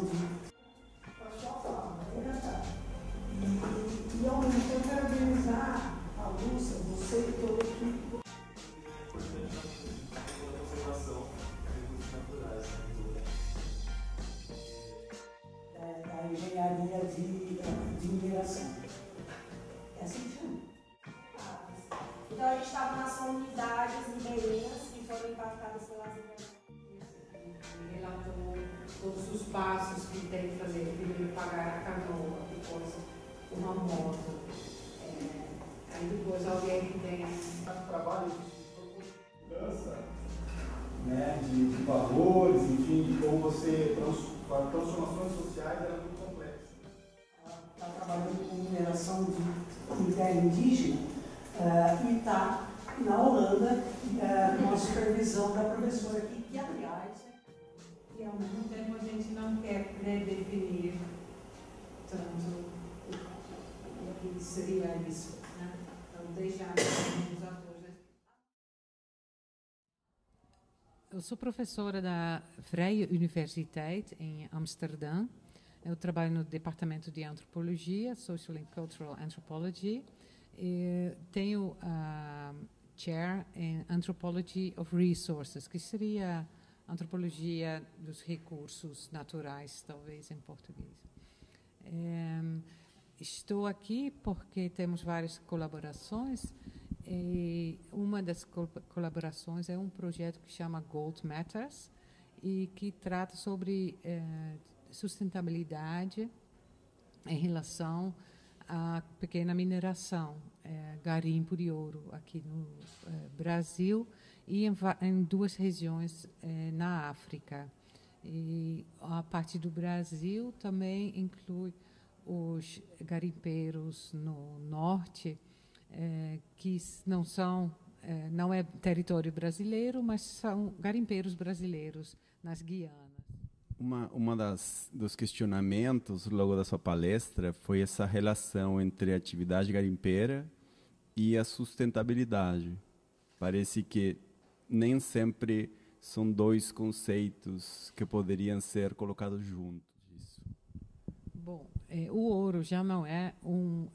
a sua fala, e ao mesmo tempo parabenizar a Lúcia, você e toda a equipe. Da engenharia de mineração. É assim que chama. Então a gente estava nas comunidades ribeirinhas que foram impactadas pelas inundações. Relatou todos os passos que tem que fazer, primeiro pagar a canoa, depois uma moto, aí depois alguém que tenha trabalho de mudança, né, de valores, enfim, de como você transformações sociais era muito complexa. Ela está trabalhando com mineração de terra indígena e está na Holanda com a supervisão da professora aqui, que aliás... E ao mesmo tempo a gente não quer predefinir tanto o que seria isso, né? Então deixar os atores. Eu sou professora da Vrije Universiteit em Amsterdã. Eu trabalho no departamento de antropologia, Social and Cultural Anthropology. E tenho a chair em Anthropology of Resources, que seria antropologia dos recursos naturais, talvez em português. Estou aqui porque temos várias colaborações. E uma das colaborações é um projeto que chama Gold Matters e que trata sobre sustentabilidade em relação à pequena mineração, garimpo de ouro aqui no Brasil e em duas regiões na África. E a parte do Brasil também inclui os garimpeiros no norte, que não é território brasileiro, mas são garimpeiros brasileiros nas Guianas. Dos questionamentos logo da sua palestra foi essa relação entre a atividade garimpeira e a sustentabilidade. Parece que nem sempre são dois conceitos que poderiam ser colocados juntos. Isso. Bom, o ouro já não é um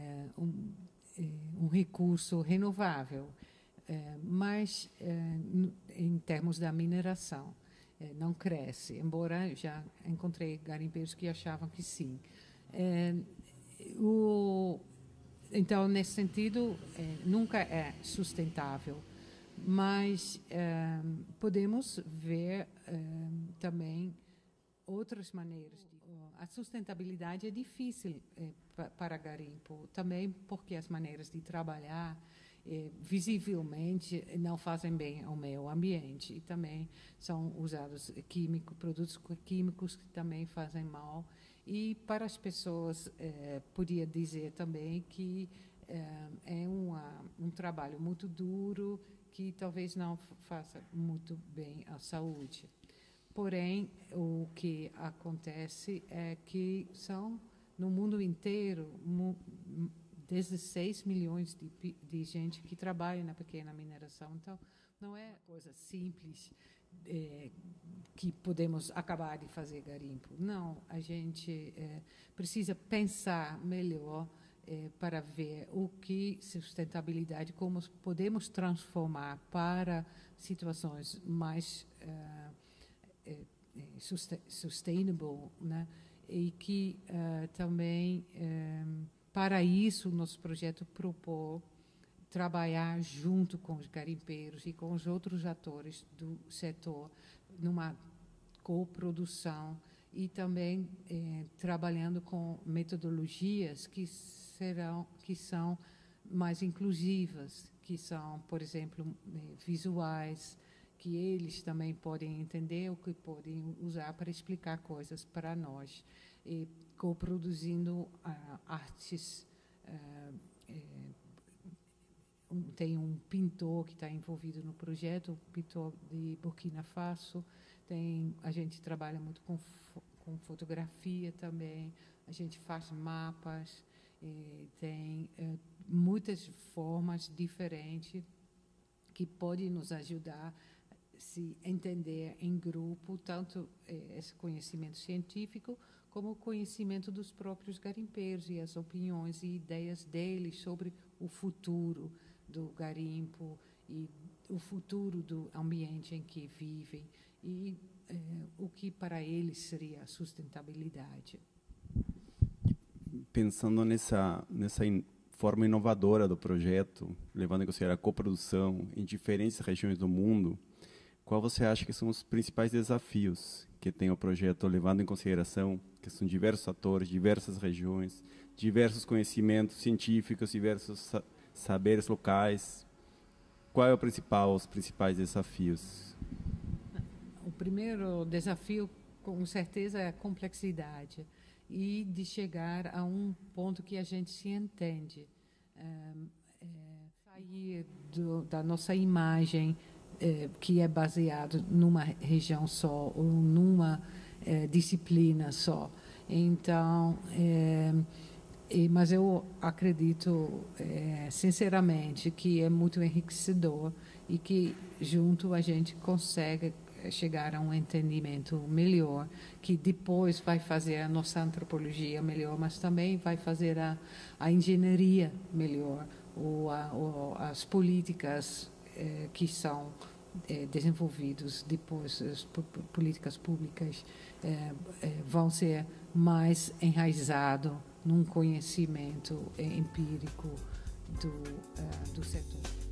recurso renovável, mas em termos da mineração não cresce, embora já encontrei garimpeiros que achavam que sim. Então, nesse sentido, nunca é sustentável, mas podemos ver também outras maneiras. A sustentabilidade é difícil para garimpo, também porque as maneiras de trabalhar visivelmente não fazem bem ao meio ambiente e também são usados produtos químicos que também fazem mal. E para as pessoas, podia dizer também que é um trabalho muito duro que talvez não faça muito bem à saúde. Porém, o que acontece é que são, no mundo inteiro, desde 6 milhões de gente que trabalha na pequena mineração. Então, não é coisa simples que podemos acabar de fazer garimpo. Não, a gente precisa pensar melhor para ver o que sustentabilidade, como podemos transformar para situações mais sustainable, né? E que também, para isso, nosso projeto propôs trabalhar junto com os garimpeiros e com os outros atores do setor numa coprodução e também trabalhando com metodologias que são mais inclusivas, que são, por exemplo, visuais, que eles também podem entender, o que podem usar para explicar coisas para nós, e coproduzindo artes. Tem um pintor que está envolvido no projeto, um pintor de Burkina Faso. A gente trabalha muito com fotografia também, a gente faz mapas, tem muitas formas diferentes que podem nos ajudar se entender em grupo, tanto esse conhecimento científico como o conhecimento dos próprios garimpeiros e as opiniões e ideias deles sobre o futuro do garimpo e o futuro do ambiente em que vivem e o que para eles seria a sustentabilidade. Pensando nessa forma inovadora do projeto, levando em consideração a coprodução em diferentes regiões do mundo, qual você acha que são os principais desafios que tem o projeto, levando em consideração que são diversos atores, diversas regiões, diversos conhecimentos científicos, diversos saberes locais? Qual é os principais desafios? O primeiro desafio, com certeza, é a complexidade e de chegar a um ponto que a gente se entende. Sair da nossa imagem, que é baseado numa região só ou numa disciplina só. Então, mas eu acredito sinceramente que é muito enriquecedor e que junto a gente consegue chegar a um entendimento melhor, que depois vai fazer a nossa antropologia melhor, mas também vai fazer a engenharia melhor, ou as políticas que são desenvolvidas depois, as políticas públicas vão ser mais enraizadas num conhecimento empírico do setor.